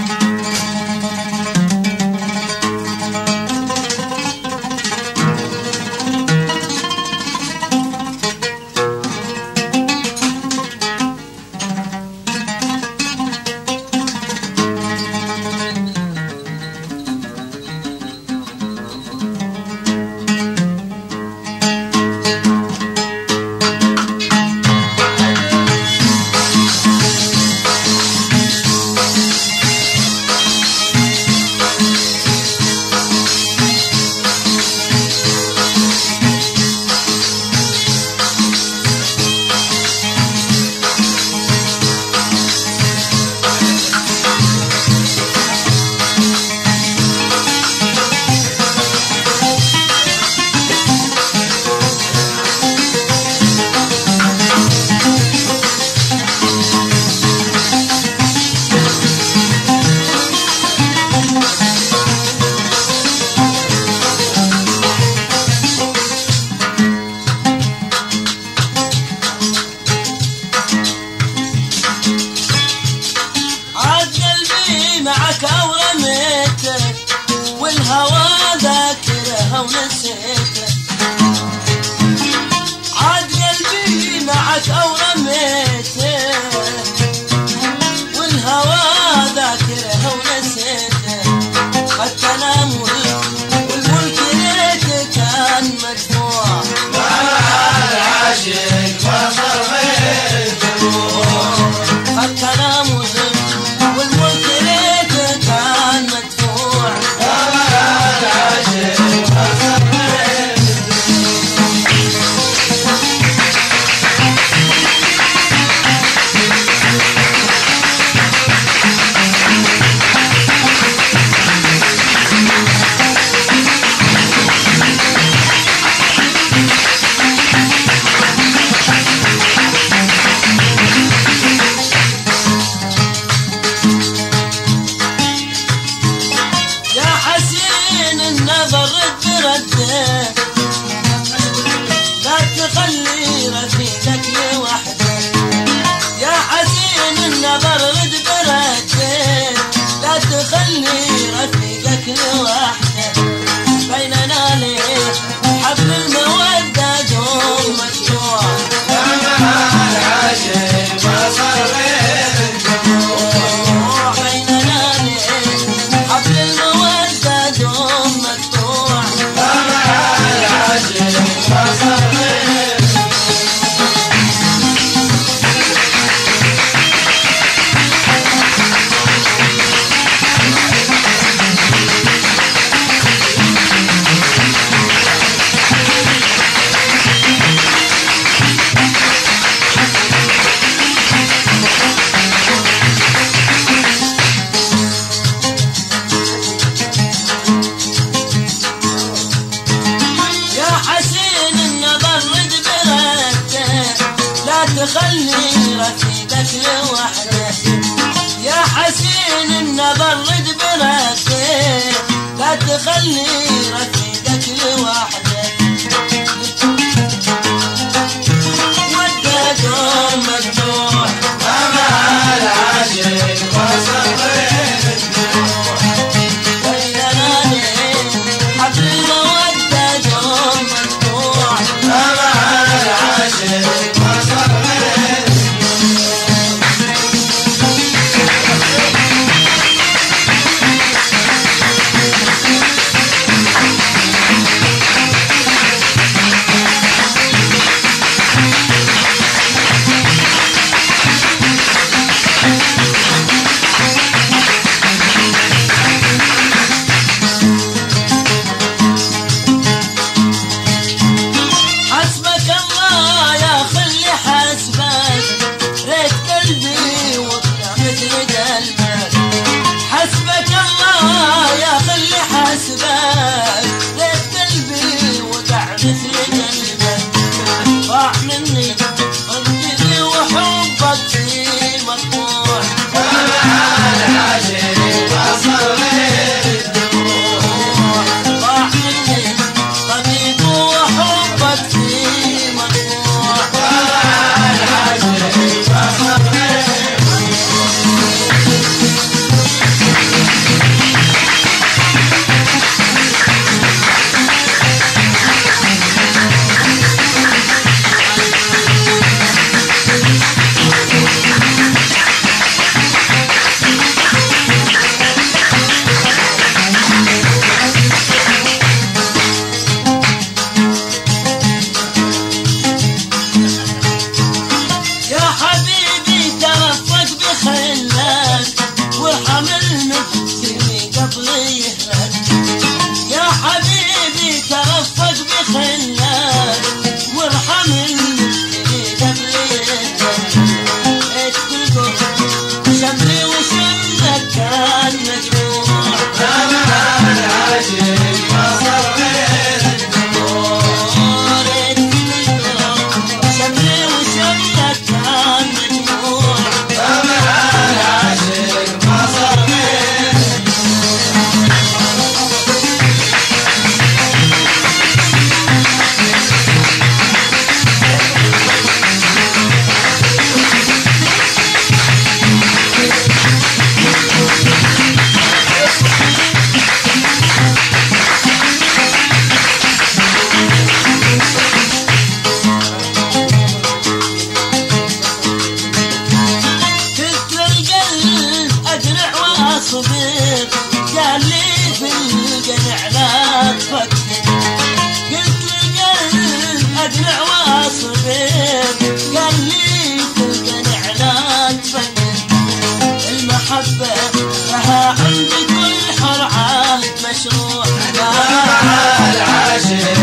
معك أو رميته والهوى ذاكره ونسيته. عاد قلبي معك أو رميته والهوى ذاكره ونسيته. خدت أنا والملك ليته كان مدفوع مع العاشق ما صار غير الجروح. خدت أنا والملك ليته كان مدفوع مع العاشق ما صار غير لا تخلي رفيقك لوحده. يا حزين النظر رد برده لا تخلي رفيقك لوحده. بيننا ليه حبل المودة دوم مفتوح مع العاشق ما صار غير الجروح. بيننا ليه حبل المودة دوم مفتوح ما صار غير تخلي رفيقك لوحده. يا حسين النظر رد برده لا تخلي رفيقك لوحده. ودك مفتوح مع العاشق ما صار غير الجروح. بيننا ليه حبل المودة دوم مفتوح مع العاشق ما صار غير الجروح. صديق قال لي في القنع لا تفكر، قلت للقلب أقنع واصبر، قال لي في القنع لا تفكر، المحبة لها عند كل حر عهد مشروع. العاشق